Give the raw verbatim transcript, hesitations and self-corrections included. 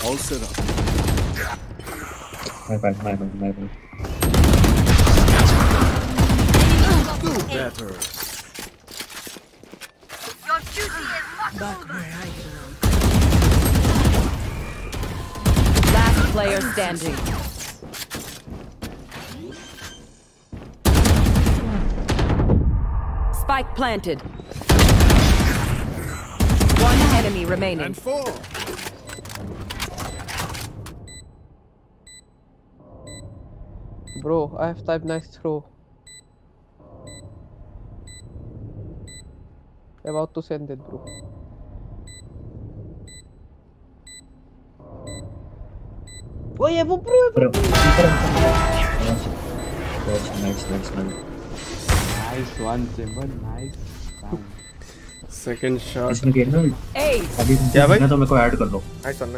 All set up. My bad, my bad, my bad. Better. Your duty is not over. Last player standing. Spike planted. One enemy remaining. And four. Bro, I have type nice throw. About to send it, bro. Oh yeah, bro, bro. Bro, nice, nice, nice, man. Nice one, Simon. Nice. Second shot. इसमें खेलना Ace. अभी क्या भाई? ना तो मेरे को add कर दो. Nice one.